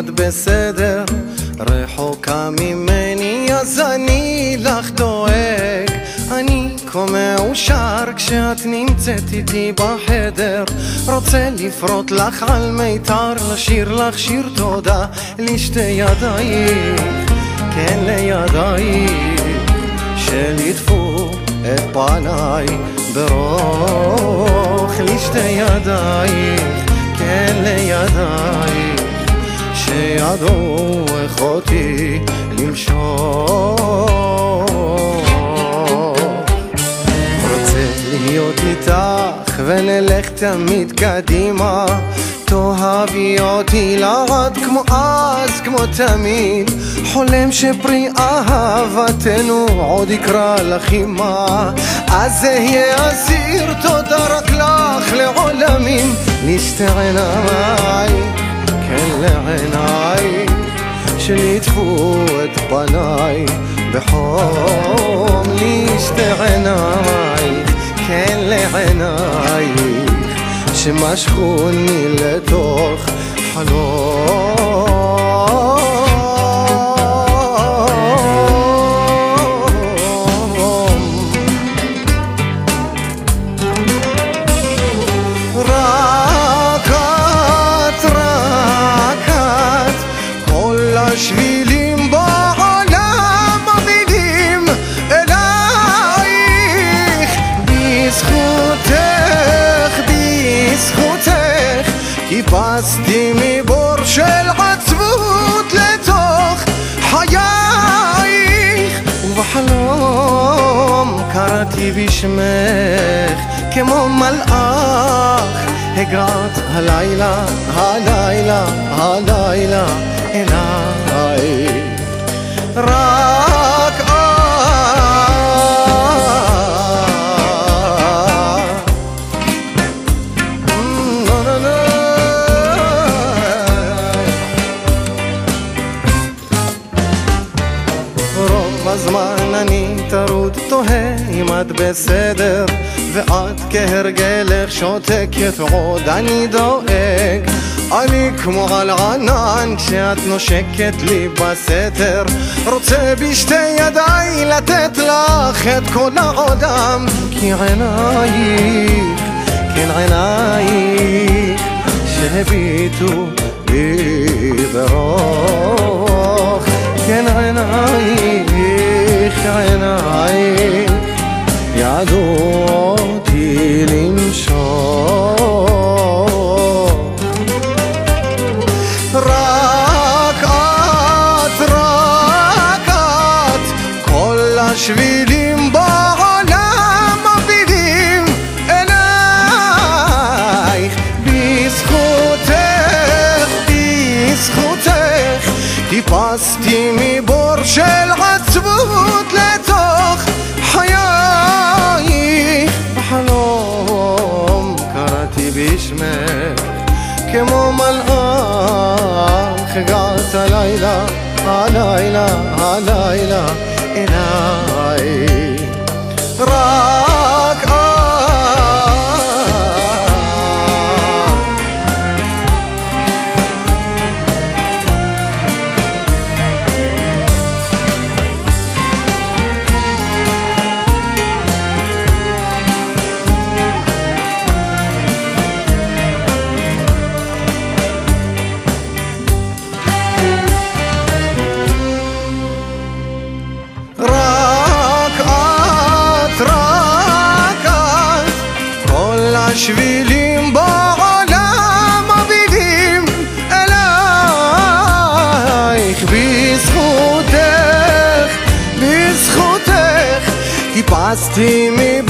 את בסדר, רחוקה ממני אז אני לך דואג. אני כה מאושר כשאת נמצאת איתי בחדר, רוצה לפרוט לך על מיתר, לשיר לך שיר תודה לשתי ידייך, כן לידייך, שליטפו את פניי ברוך. לשתי ידייך, כן לידייך, שידעו איך אותי למשוך. רוצה להיות איתך ונלך תמיד קדימה, תאהבי אותי לעד כמו אז כמו תמיד, חולם שפרי אהבתנו עוד יקרא לך אימה, אז אהיה אסיר תודה רק לך לעולמים. לשתי עיניי, כן לעיניי, שליטפו את פניי בחום. לשתי עיניי, כן לעיניי, שמשכוני לתוך חלום. רק את, רק את, כל השבילים בעולם מובילים אלייך. בזכותך, בזכותך, חיפשתי מבור של עצבות לתוך חייך, ובחלום קראתי בשמך כמו מלאך. הגעת הלילה, הלילה, הלילה אליי. רק את, רוב הזמן אני טרוד תוהה אם את בסדר, ואת כהרגלך שותקת עוד אני דואג. אני כמו על ענן כשאת נושקת לי בסתר, רוצה בשתי ידיי לתת לך את כל העולם. כי עינייך, כן עינייך, שהביטו בי ברוך. כן עינייך, עינייך, ידעו אותי למשוך. רק את, רק את, כל השבילים בעולם מובילים אלייך. בזכותך, בזכותך, טיפסתי מבור של עצבות לתוך חיי. בחלום קראתי בשמך כמו מלאך. הגעת הלילה, הלילה, הלילה אליי. רק את, השבילים בעולם מובילים אלייך. בזכותך, בזכותך, חיפשתי